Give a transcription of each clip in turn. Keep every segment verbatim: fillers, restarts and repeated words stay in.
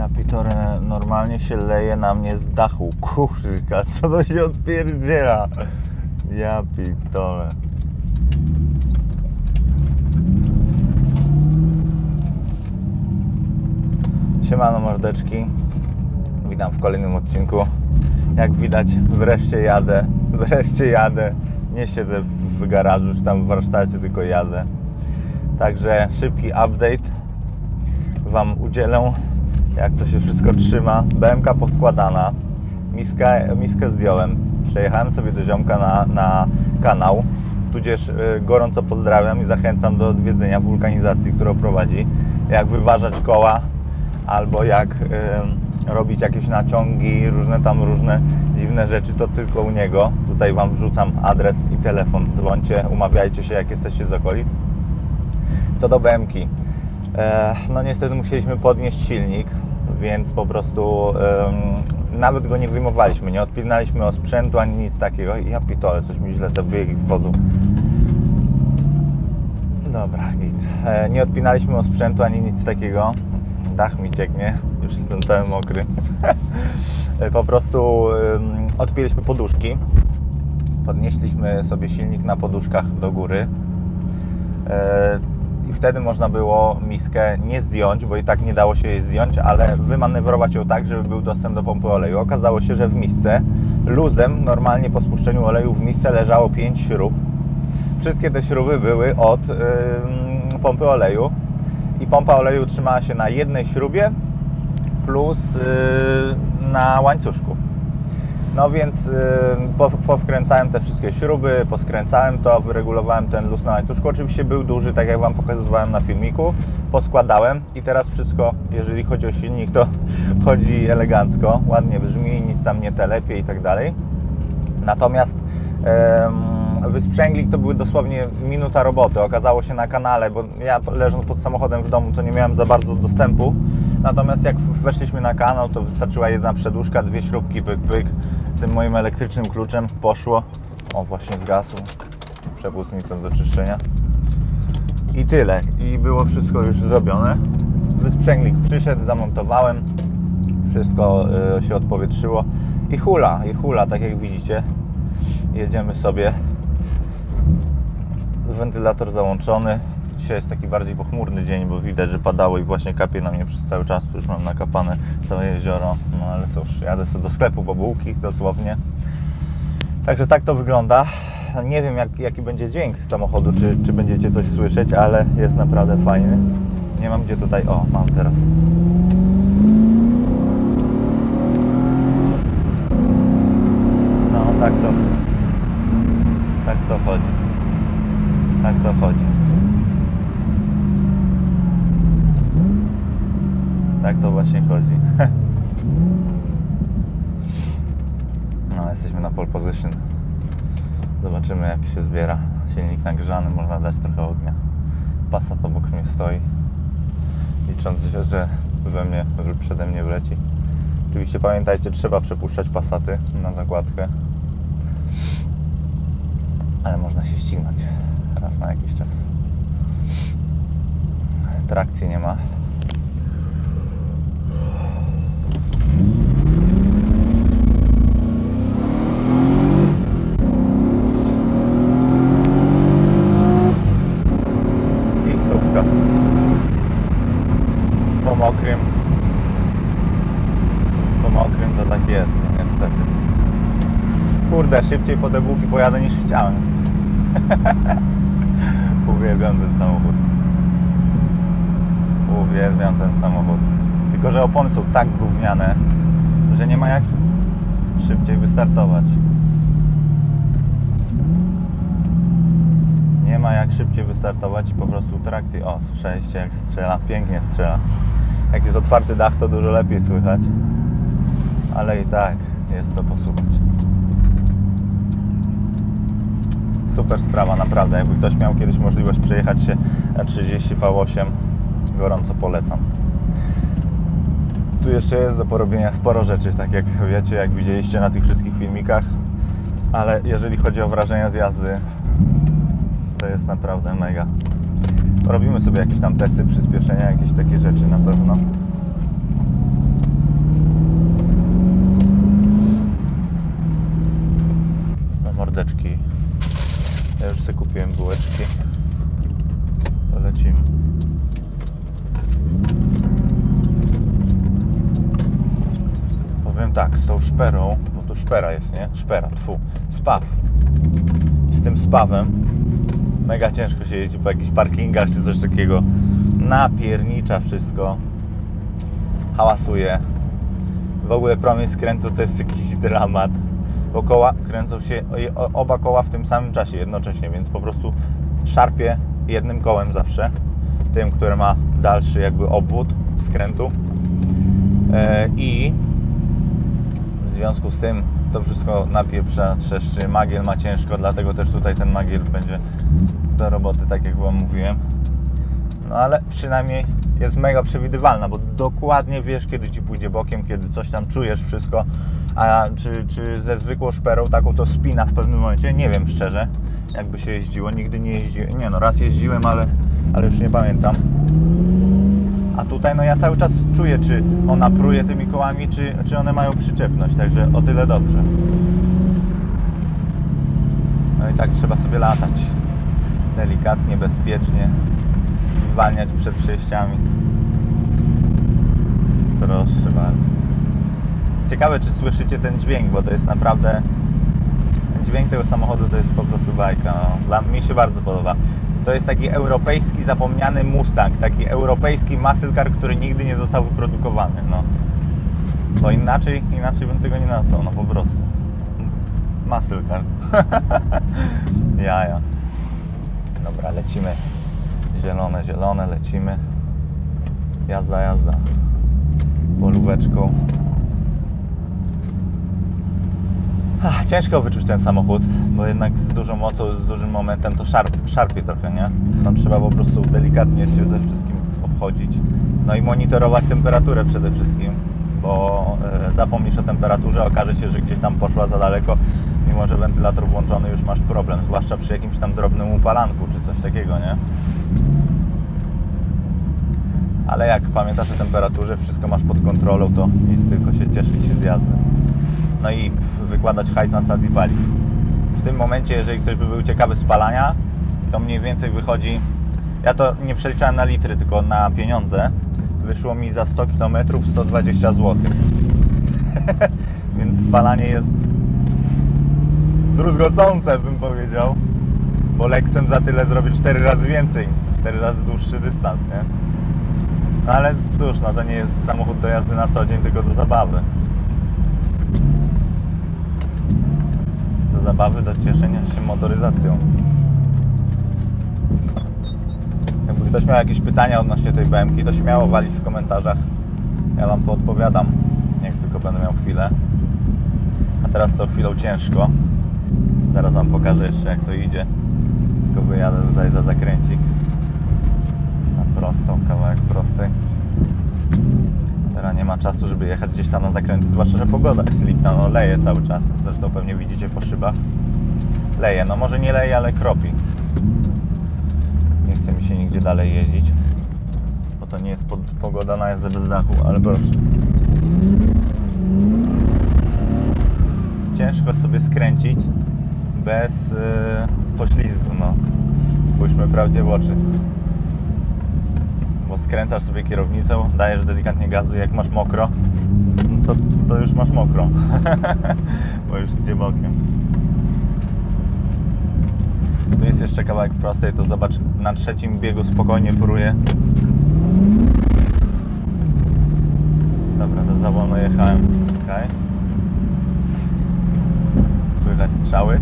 Ja pitore, normalnie się leje na mnie z dachu. Kurka, co to się odpierdziela? Ja pitole. Siemano mordeczki. Witam w kolejnym odcinku. Jak widać, wreszcie jadę. Wreszcie jadę. Nie siedzę w garażu czy tam w warsztacie, tylko jadę. Także szybki update Wam udzielę, jak to się wszystko trzyma. B M K poskładana, miskę, miskę zdjąłem, przejechałem sobie do ziomka na, na kanał, tudzież y, gorąco pozdrawiam i zachęcam do odwiedzenia wulkanizacji, którą prowadzi. Jak wyważać koła, albo jak y, robić jakieś naciągi, różne tam różne dziwne rzeczy, to tylko u niego. Tutaj Wam wrzucam adres i telefon, dzwońcie, umawiajcie się, jak jesteście z okolic. Co do B M Ki, e, no niestety musieliśmy podnieść silnik, więc po prostu e, nawet go nie wyjmowaliśmy, nie odpinaliśmy osprzętu ani nic takiego. Ja pitole, coś mi źle te biegi wchodzą. Dobra, git. E, nie odpinaliśmy osprzętu ani nic takiego. Dach mi cieknie, już jestem cały mokry. Po prostu e, odpiliśmy poduszki, podnieśliśmy sobie silnik na poduszkach do góry. E, I wtedy można było miskę nie zdjąć, bo i tak nie dało się jej zdjąć, ale wymanewrować ją tak, żeby był dostęp do pompy oleju. Okazało się, że w misce luzem, normalnie po spuszczeniu oleju w misce leżało pięć śrub. Wszystkie te śruby były od yy, pompy oleju i pompa oleju trzymała się na jednej śrubie plus yy, na łańcuszku. No więc yy, po, powkręcałem te wszystkie śruby, poskręcałem to, wyregulowałem ten luz na łańcuszku. Oczywiście był duży, tak jak Wam pokazywałem na filmiku. Poskładałem i teraz wszystko, jeżeli chodzi o silnik, to chodzi elegancko, ładnie brzmi, nic tam nie telepie i tak dalej. Natomiast yy, wysprzęglik to były dosłownie minuta roboty. Okazało się na kanale, bo ja leżąc pod samochodem w domu to nie miałem za bardzo dostępu. Natomiast jak weszliśmy na kanał, to wystarczyła jedna przedłużka, dwie śrubki, pyk, pyk. Tym moim elektrycznym kluczem poszło. O, właśnie zgasł. Przepustnica do czyszczenia. I tyle. I było wszystko już zrobione. Wysprzęglik przyszedł, zamontowałem. Wszystko y, się odpowietrzyło. I hula, i hula, tak jak widzicie. Jedziemy sobie. Wentylator załączony. Dzisiaj jest taki bardziej pochmurny dzień, bo widać, że padało i właśnie kapie na mnie przez cały czas. Tu już mam nakapane całe jezioro. No ale cóż, jadę sobie do sklepu po bułki, dosłownie. Także tak to wygląda. Nie wiem, jak, jaki będzie dźwięk samochodu, czy, czy będziecie coś słyszeć, ale jest naprawdę fajny. Nie mam gdzie tutaj... O, mam teraz. No, tak to... Tak to chodzi. Tak to chodzi. Tak to właśnie chodzi. No, jesteśmy na pole position. Zobaczymy, jak się zbiera. Silnik nagrzany, można dać trochę ognia. Passat obok mnie stoi, licząc się, że we mnie, przede mnie wleci. Oczywiście pamiętajcie, trzeba przepuszczać Passaty na zakładkę. Ale można się ścignąć raz na jakiś czas. Trakcji nie ma. Po mokrym Po mokrym to tak jest, no niestety. Kurde, szybciej po te bułki pojadę niż chciałem. Uwielbiam ten samochód. Uwielbiam ten samochód. Tylko że opony są tak gówniane, że nie ma jak szybciej wystartować. Nie ma jak szybciej wystartować i po prostu trakcji. O, słyszeliście, jak strzela? Pięknie strzela. Jak jest otwarty dach, to dużo lepiej słychać. Ale i tak jest co posłuchać. Super sprawa, naprawdę. Jakby ktoś miał kiedyś możliwość przejechać się na trzydzieści V osiem, gorąco polecam. Tu jeszcze jest do porobienia sporo rzeczy, tak jak wiecie, jak widzieliście na tych wszystkich filmikach. Ale jeżeli chodzi o wrażenia z jazdy, to jest naprawdę mega. Robimy sobie jakieś tam testy przyspieszenia, jakieś takie rzeczy na pewno. mordeczki. Ja już sobie kupiłem bułeczki. To lecimy. Powiem tak, z tą szperą, bo tu szpera jest, nie? Szpera, tfu, spaw. Z tym spawem mega ciężko się jeździ po jakichś parkingach czy coś takiego. Napiernicza wszystko. Hałasuje. W ogóle promień skrętu to jest jakiś dramat. Bo koła kręcą się, oba koła w tym samym czasie, jednocześnie, więc po prostu szarpie jednym kołem zawsze. Tym, które ma dalszy jakby obwód skrętu. I w związku z tym to wszystko napieprza, trzeszczy. Magiel ma ciężko, dlatego też tutaj ten magiel będzie do roboty, tak jak Wam mówiłem. No ale przynajmniej jest mega przewidywalna, bo dokładnie wiesz, kiedy Ci pójdzie bokiem, kiedy coś tam czujesz wszystko. A czy, czy ze zwykłą szperą, taką co spina w pewnym momencie, nie wiem szczerze, jakby się jeździło. Nigdy nie jeździłem, nie no, raz jeździłem, ale, ale już nie pamiętam. A tutaj no ja cały czas czuję, czy ona pruje tymi kołami, czy, czy one mają przyczepność, także o tyle dobrze. No i tak trzeba sobie latać. Delikatnie, bezpiecznie. Zwalniać przed przejściami. Proszę bardzo. Ciekawe, czy słyszycie ten dźwięk, bo to jest naprawdę... Dźwięk tego samochodu to jest po prostu bajka. No. Dla mnie się bardzo podoba. To jest taki europejski, zapomniany Mustang, taki europejski muscle car, który nigdy nie został wyprodukowany, no. Bo inaczej, inaczej bym tego nie nazwał, no po prostu. Muscle car. Jaja. Dobra, lecimy. Zielone, zielone, lecimy. Jazda, jazda. Polóweczką. Ach, ciężko wyczuć ten samochód, bo jednak z dużą mocą, z dużym momentem to szarp, szarpie trochę, nie? Tam trzeba po prostu delikatnie się ze wszystkim obchodzić. No i monitorować temperaturę przede wszystkim, bo e, zapomnisz o temperaturze, okaże się, że gdzieś tam poszła za daleko, mimo że wentylator włączony, już masz problem, zwłaszcza przy jakimś tam drobnym upalanku czy coś takiego, nie? Ale jak pamiętasz o temperaturze, wszystko masz pod kontrolą, to nic, tylko się cieszyć się z jazdy. No i wykładać hajs na stacji paliw. W tym momencie, jeżeli ktoś by był ciekawy spalania, to mniej więcej wychodzi, ja to nie przeliczałem na litry, tylko na pieniądze, wyszło mi za sto kilometrów sto dwadzieścia złotych. Więc spalanie jest druzgocące, bym powiedział, bo Lexem za tyle zrobię cztery razy więcej, cztery razy dłuższy dystans, nie? No ale cóż, no to nie jest samochód do jazdy na co dzień, tylko do zabawy. Do zabawy, do cieszenia się motoryzacją. Jakby ktoś miał jakieś pytania odnośnie tej B M ki, to śmiało walić w komentarzach. Ja Wam poodpowiadam, jak tylko będę miał chwilę. A teraz to chwilą ciężko. Zaraz Wam pokażę jeszcze, jak to idzie. Tylko wyjadę tutaj za zakręcik. Na prostą, kawałek prosty. Teraz nie ma czasu, żeby jechać gdzieś tam na zakręty, zwłaszcza, że pogoda jest lipna, no leje cały czas. Zresztą pewnie widzicie po szybach. Leje, no może nie leje, ale kropi. Nie chce mi się nigdzie dalej jeździć, bo to nie jest pod, pogoda na jazdę bez dachu, ale proszę. Ciężko sobie skręcić bez yy, poślizgu, no. Spójrzmy prawdzie w oczy. Bo skręcasz sobie kierownicą, dajesz delikatnie gazu, jak masz mokro, to, to już masz mokro, bo już idzie bokiem. Tu jest jeszcze kawałek prostej, to zobacz, na trzecim biegu spokojnie póruje. Dobra, to za wolno jechałem. Okay. Słychać strzały.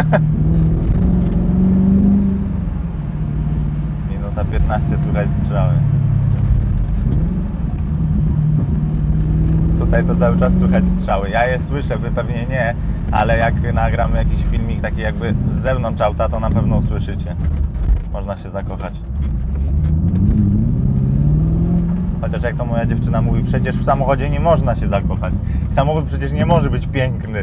Minuta piętnaście, słychać strzały. Tutaj to cały czas słychać strzały. Ja je słyszę, wy pewnie nie, ale jak nagramy jakiś filmik taki jakby z zewnątrz auta, to na pewno usłyszycie. Można się zakochać. Chociaż jak to moja dziewczyna mówi, przecież w samochodzie nie można się zakochać. Samochód przecież nie może być piękny.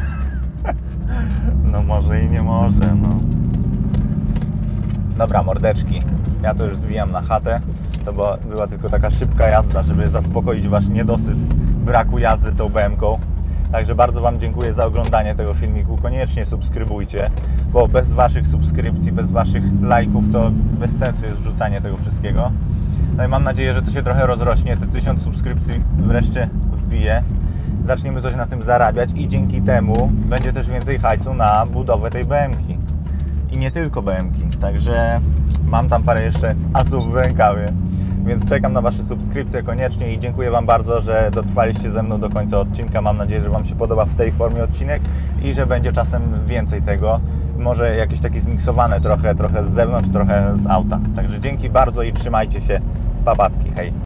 No może i nie może, no. Dobra, mordeczki. Ja to już zwijam na chatę. To była, była tylko taka szybka jazda, żeby zaspokoić Wasz niedosyt braku jazdy tą B M ką. Także bardzo Wam dziękuję za oglądanie tego filmiku. Koniecznie subskrybujcie, bo bez Waszych subskrypcji, bez Waszych lajków to bez sensu jest wrzucanie tego wszystkiego. No i mam nadzieję, że to się trochę rozrośnie, te tysiąc subskrypcji wreszcie wbije. Zaczniemy coś na tym zarabiać i dzięki temu będzie też więcej hajsu na budowę tej B M ki. I nie tylko B M ki, także mam tam parę jeszcze asów w rękawie. Więc czekam na Wasze subskrypcje koniecznie i dziękuję Wam bardzo, że dotrwaliście ze mną do końca odcinka. Mam nadzieję, że Wam się podoba w tej formie odcinek i że będzie czasem więcej tego. Może jakieś takie zmiksowane trochę, trochę z zewnątrz, trochę z auta. Także dzięki bardzo i trzymajcie się. Papatki, hej!